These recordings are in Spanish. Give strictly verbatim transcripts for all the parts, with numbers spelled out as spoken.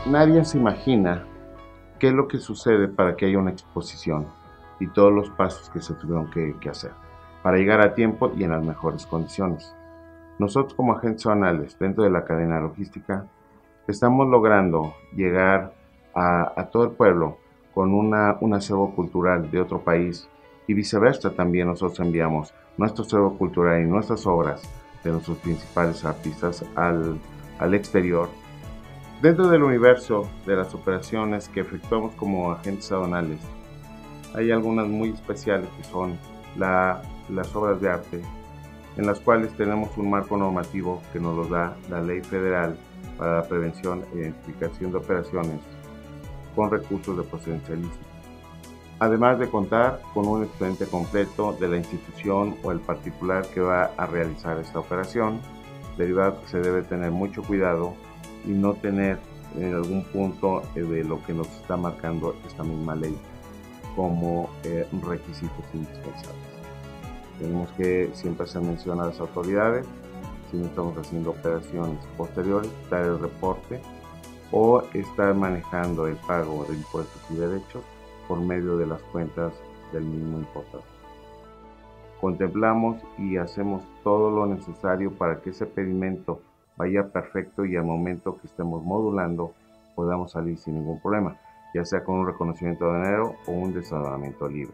Nadie se imagina qué es lo que sucede para que haya una exposición y todos los pasos que se tuvieron que, que hacer para llegar a tiempo y en las mejores condiciones. Nosotros como agentes aduanales dentro de la cadena logística estamos logrando llegar a, a todo el pueblo con una, un acervo cultural de otro país y viceversa. También nosotros enviamos nuestro acervo cultural y nuestras obras de nuestros principales artistas al, al exterior. Dentro del universo de las operaciones que efectuamos como agentes aduanales, hay algunas muy especiales que son la, las obras de arte, en las cuales tenemos un marco normativo que nos lo da la Ley Federal para la prevención e identificación de operaciones con recursos de procedencia ilícita. Además de contar con un expediente completo de la institución o el particular que va a realizar esta operación, derivado que se debe tener mucho cuidado y no tener en algún punto de lo que nos está marcando esta misma ley como eh, requisitos indispensables. Tenemos que siempre se menciona a las autoridades, si no estamos haciendo operaciones posteriores, dar el reporte o estar manejando el pago de impuestos y derechos por medio de las cuentas del mismo importador. Contemplamos y hacemos todo lo necesario para que ese pedimento vaya perfecto y al momento que estemos modulando podamos salir sin ningún problema, ya sea con un reconocimiento aduanero o un desaduanamiento libre.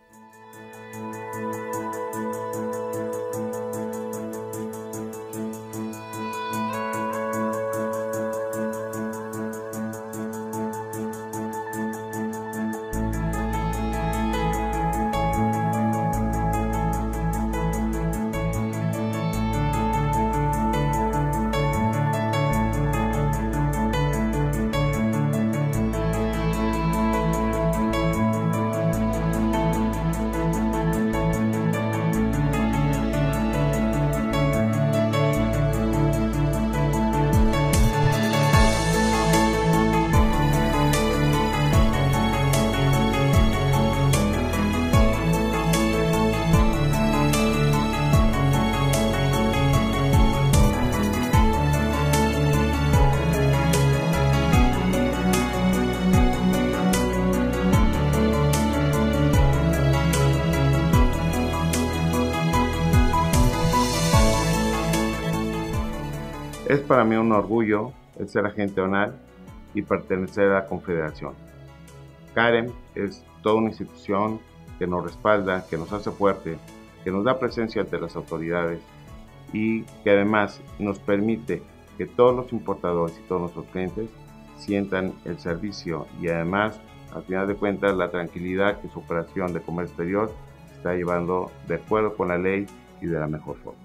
Es para mí un orgullo el ser agente aduanal y pertenecer a la Confederación. CAREM es toda una institución que nos respalda, que nos hace fuerte, que nos da presencia ante las autoridades y que además nos permite que todos los importadores y todos nuestros clientes sientan el servicio y además, al final de cuentas, la tranquilidad que su operación de comercio exterior está llevando de acuerdo con la ley y de la mejor forma.